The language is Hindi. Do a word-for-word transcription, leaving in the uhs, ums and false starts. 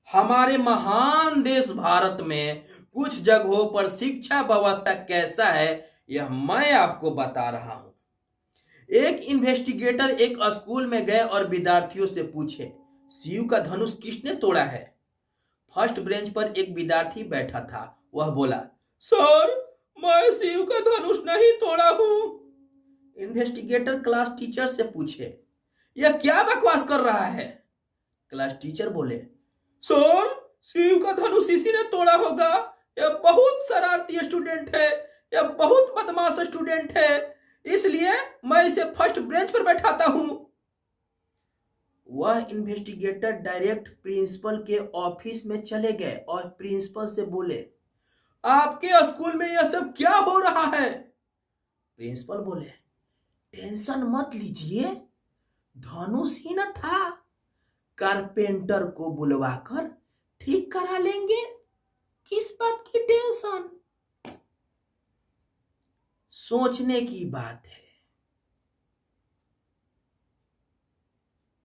हमारे महान देश भारत में कुछ जगहों पर शिक्षा व्यवस्था कैसा है यह मैं आपको बता रहा हूं। एक इन्वेस्टिगेटर एक स्कूल में गए और विद्यार्थियों से पूछे, शिव का धनुष किसने तोड़ा है? फर्स्ट बेंच पर एक विद्यार्थी बैठा था। वह बोला, सर, मैं शिव का धनुष नहीं तोड़ा हूं। इन्वेस्टिगेटर क्लास टीचर से पूछे, यह क्या बकवास कर रहा है? क्लास टीचर बोले, सर, शिव का धनुष इसी ने तोड़ा होगा। यह बहुत शरारती स्टूडेंट है, यह बहुत बदमाश स्टूडेंट है, इसलिए मैं इसे फर्स्ट बेंच पर बैठाता हूं। वह इन्वेस्टिगेटर डायरेक्ट प्रिंसिपल के ऑफिस में चले गए और प्रिंसिपल से बोले, आपके स्कूल में यह सब क्या हो रहा है? प्रिंसिपल बोले, टेंशन मत लीजिए, धनुष ही न था, कारपेंटर को बुलवाकर ठीक करा लेंगे, किस बात की टेंशन? सोचने की बात है।